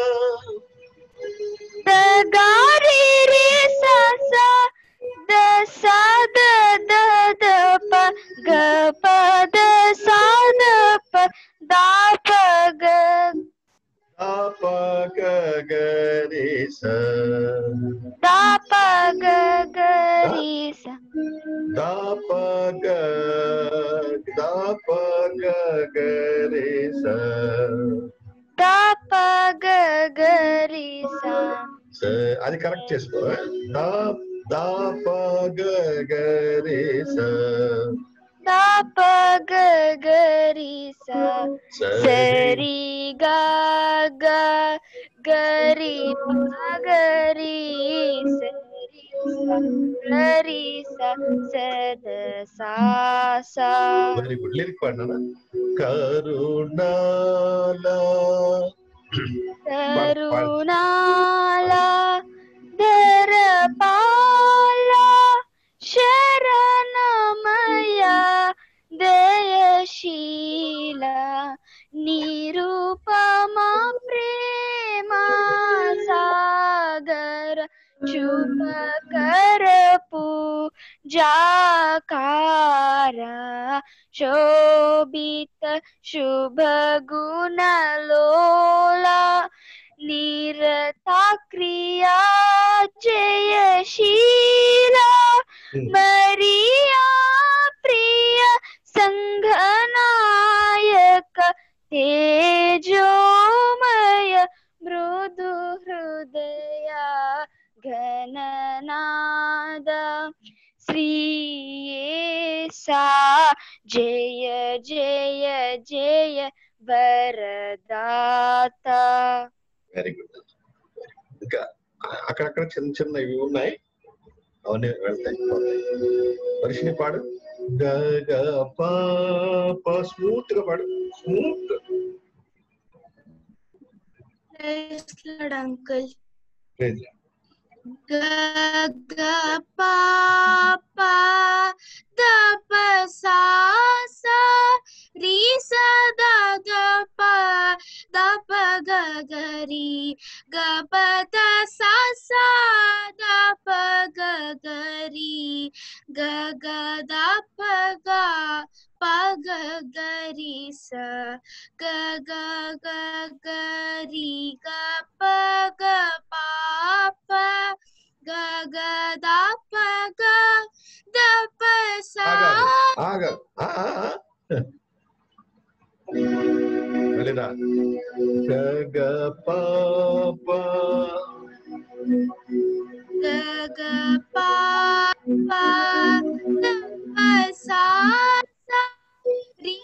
ద గ రి రి సా సా ద సా ద ద ద ప గ ప ద సా ద ప ద ప గ ద ప గ గ రి స ద ప గ గ రి స ద ప గ ద ప గ గ రి స ద ప గ గ రి స. అది కరెక్ట్ చేసుకో. ద ద ప గ గ రి స ద ప గ గ రి స సరి గ గ గ రి ప గ రి సరి స రి స సద సా సా. Very good. లిరిక్ పాడినా కరుణాల కరుణాల దరపాల శరణమయ దయశీల నిరూపమ ప్రేమ సాగర శుభకరపు జాకార శోభిత శుభగుణలోల నిరత క్రియా జయశీల మరియా ప్రియ సంఘనాయక తేజోమయ మృదు హృదయ ఘననాద శ్రీయేసా జయ జయ జయ వరదాత. Very good. ఇంకా అక్కడక్కడ చిన్న చిన్న ఇవి ఉన్నాయి, అవన్నీ వెళ్తాయి పరిశీలి పాడు. గ గ ప ప స్మూత్ గా పాడు. Smooth uncle. ప్లీజ్. గ గ ప ప ద ప సా సా రి స ద ద ప ద ప గ గ రి గ ప ద సా సా ద ప గ గ రి గ గ ద ప గ ప గ గ రి స గ గ గ గ రి గ ప గ ప ప గ గ ద ప గ ద ప సా. ఆగా వెళ్ళిరా. గ గ ప ప గ గ ప ప ద ప సా సా రి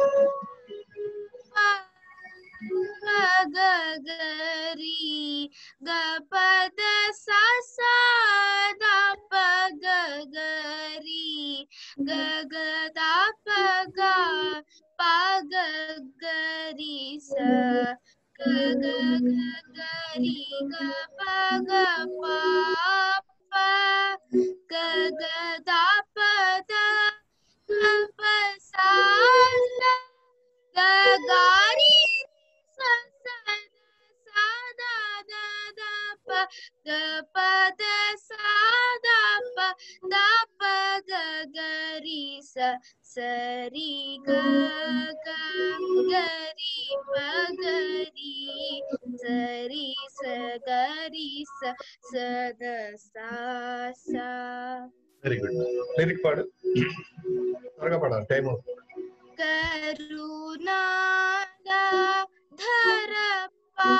ప గ గ గ రి గ ప ద సా సా ద ప గ గ రి గ గ ద ప గ ప గ గ రి స గ గ గ గ రి గ ప గ ప ప గ గ ద ప ద గ ప సా సా గ గ రి స స సా ద ద ద ప గ ప ద సా ద ప ద ప గ గ రి స స రి గ గ గ రి ప గ రి స రి స గ రి స స ద సా సా. Very good. లిరిక్ పాడు. త్వరగా పాడాలి, టైం అవుతుంది. కరుణాల ధర పా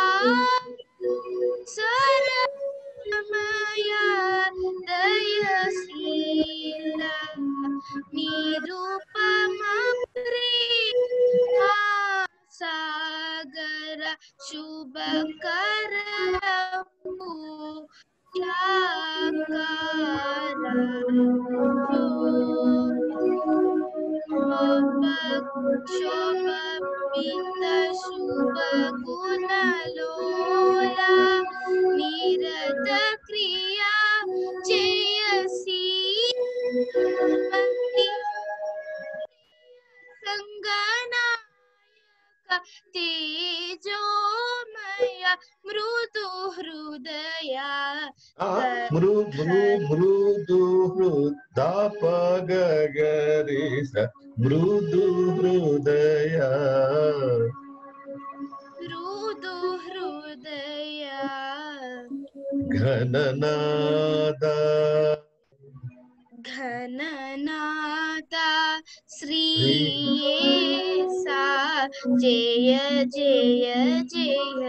సరమయ దయశీల నిరూపమ ప్రేమ సాగర శుభకరపు జాకార శోభిత శుభగుణలోల నిరత క్రియా జయశీల సంగనాయక తేజోమయ మృదు హృదయ మృ మృ మృదు హృద ప గ గ రి స మృదు హృదయ మృదు హృదయ ఘననాద ఘననాద శ్రీయేసా జయ జయ జయ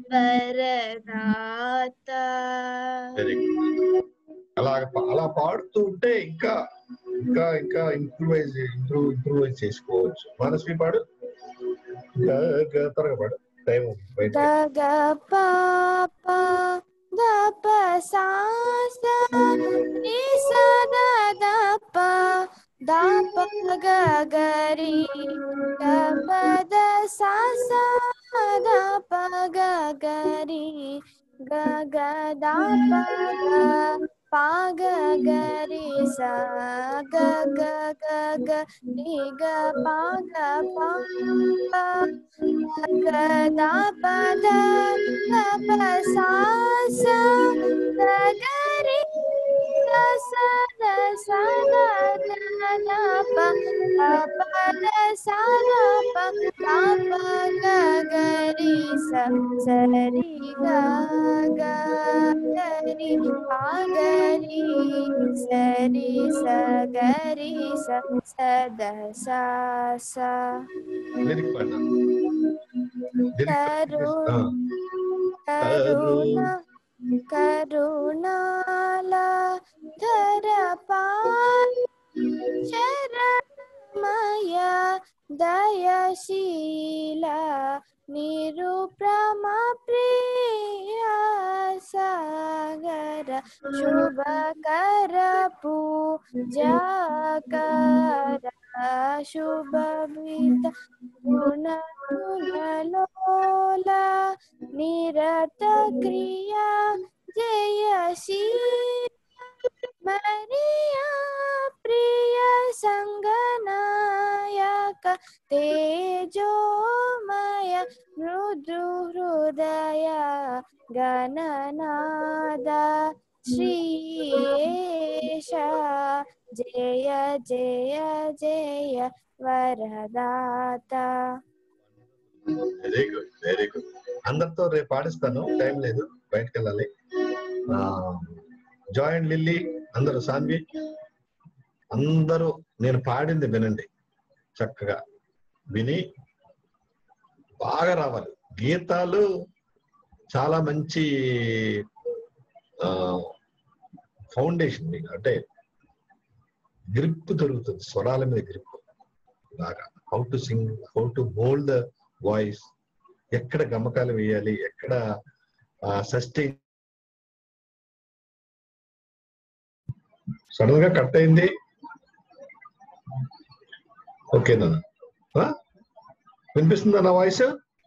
వరదాత. Very good. అలా అలా పాడుతూ ఉంటే ఇంకా ఇంకా ఇంకా ఇంప్రూవైజ్ ఇంప్రూవ్ ఇంప్రూవైజ్ చేసుకోవచ్చు. మనస్వి పాడు. త్వరగా పాడు, టైం గ గ ప ప దప సా సా రి సా ద దప దప గ గ రి దప ద సా సా దప గ గ రి గ గ దప గ పా గ గ రి సా గ గ గ గ రి గ పా గ పా పా గ ద ప ద ద ప సా సా ద గ రి ద సా ద సా ద ద ద ప ద ప ద సా ద ప ద ప గ గ రి స స రి గ గ గ రి పా గ రి స రి స గ రి స స ద సా సా లిరిక్ పాడనా లిరిక్ కరు ఆ. కరుణ కరుణాల ధర శరణమయ దయశీల నిరుప్రమ ప్రియ సాగర శుభకర పూజాకర శుభవిత గుణ గుణలోల నిరత క్రియా జయశీల మరియా ప్రియ సంగనాయక తేజోమయ మృదు హృదయ గణనాద శ్రీయేష జయ జయ జయ వరదాత. Very good very good. అందరితో రేపు పాడిస్తాను, టైం లేదు, బయటకు వెళ్ళాలి. జాయ్ అండ్ లిల్లీ అందరూ, సాన్వి అందరూ నేను పాడింది వినండి, చక్కగా విని బాగా రావాలి. గీతాలు చాలా మంచి ఫౌండేషన్ మీకు, అంటే గ్రిప్ దొరుకుతుంది, స్వరాల మీద గ్రిప్ బాగా. How to sing, how to mould the voice, ఎక్కడ గమకాలు వేయాలి, ఎక్కడ సస్టైన్. సడన్ గా కట్ అయింది. ఓకేనా, వినిపిస్తుందా నా వాయిస్?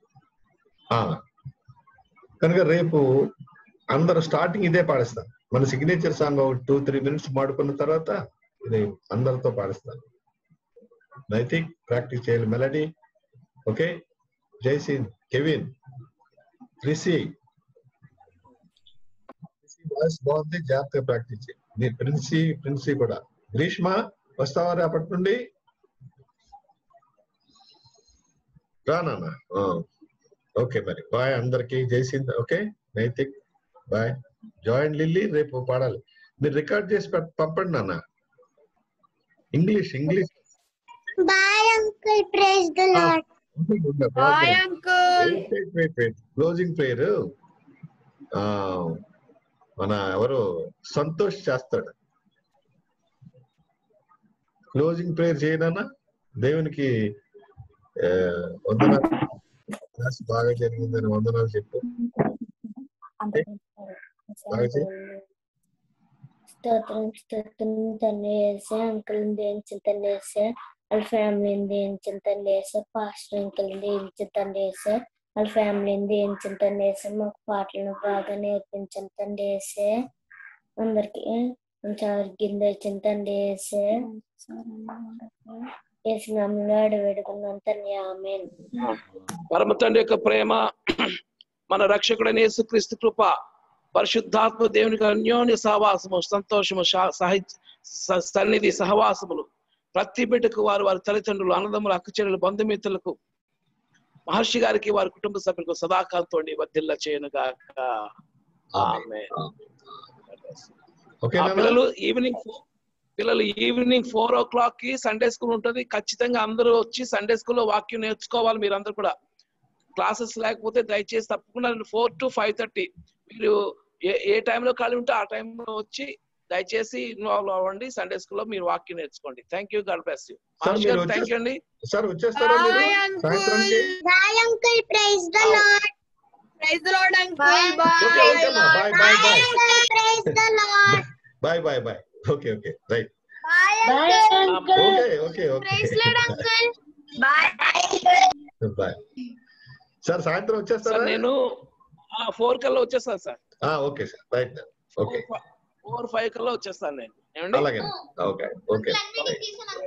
కనుక రేపు అందరూ స్టార్టింగ్ ఇదే పాడిస్తాను. మన సిగ్నేచర్ సాంగ్ ఒక టూ త్రీ మినిట్స్ మాడుకున్న తర్వాత ఇది అందరితో పాడిస్తాను. నైతిక్ ప్రాక్టీస్ చేయాలి melody. Okay, Jaisin, Kevin, Rishi voice బాగుంది, జాగ్రత్తగా ప్రాక్టీస్ చేయి. మీరు ప్రిన్సీ ప్రిన్సీ కూడా. గ్రీష్మ వస్తావా రేపటి నుండి? రానా? ఓకే మరి బాయ్ అందరికి. Jaisind okay, Naitik bye. Joy and Lily రేపు పాడాలి, మీరు రికార్డ్ చేసి పంపండి నాన్న. English English. Bye uncle, praise the Lord. Bye uncle. Closing prayer మన ఎవరు సంతోష్ చేస్తాడు. క్లోజింగ్ ప్రేయర్ చేయనన్నా. దేవునికి వందనాలు, క్లాస్ బాగా జరిగిందని వందనాలు చెప్పు. స్తోత్రం స్తోత్రం తండ్రి వేసే, అంకుల్ దేయించిన తండ్రి వేసే, వాళ్ళ ఫ్యామిలీని దేయించిన తండ్రి వేసే, పాస్టర్ అంకుల్ దేయించిన తండ్రి వేసే, వాళ్ళ ఫ్యామిలీని దేయించిన తండ్రి వేసే, మాకు పాటలను బాగా నేర్పించిన తండ్రి వేసే, అందరికి కొంచెం ఆరోగ్యం తెచ్చిన తండ్రి వేసే, వేసి మమ్మల్ని అడవేడుకున్నాం తండ్రి. ఆమేన్. పరమ తండ్రి యొక్క ప్రేమ, మన రక్షకుడైన యేసుక్రీస్తు కృప, పరిశుద్ధాత్మ దేవునికి అన్యోన్య సహవాసము, సంతోషము, సన్నిధి సహవాసములు ప్రతి బిడ్డకు, వారు వారి తల్లిదండ్రులు, అన్నదమ్ములు, అక్కచెల్లెలు, బంధుమిత్రులకు, మహర్షి గారికి, వారి కుటుంబ సభ్యులకు సదాకాలంతో వర్ధిల్ల చేయను గాక. ఆమేన్. పిల్లలు ఈవినింగ్ పిల్లలు ఈవినింగ్ ఫోర్ ఓ క్లాక్ కి సండే స్కూల్ ఉంటుంది. ఖచ్చితంగా అందరూ వచ్చి సండే స్కూల్లో వాక్యం నేర్చుకోవాలి. మీరు అందరూ కూడా క్లాసెస్ లేకపోతే దయచేసి తప్పకుండా ఫోర్ టు ఫైవ్ థర్టీ మీరు ఏ ఏ టైంలో ఖాళీ ఉంటే ఆ టైంలో వచ్చి దయచేసి ఇన్వాల్వ్ అవ్వండి. సండే స్కూల్లో మీరు వాక్యం నేర్చుకోండి. Thank you, God bless you. Thank you అండి. సార్ వచ్చేస్తారా మీరు సాయంత్రానికి? Bye uncle, praise the Lord. Praise the Lord uncle. Okay okay అమ్మా bye bye bye praise the Lord. Bye bye bye okay okay right bye uncle. Okay okay okay praise the Lord uncle. Bye bye sir సాయంత్రం సార్ వచ్చేస్తారా నేను ఫోర్ కల్లా వచ్చేస్తాను sir. Okay sir right okay four five కల్లా వచ్చేస్తాను నేను. ఏమండి? అలాగే ఓకే ఓకే అన్ని తీసాను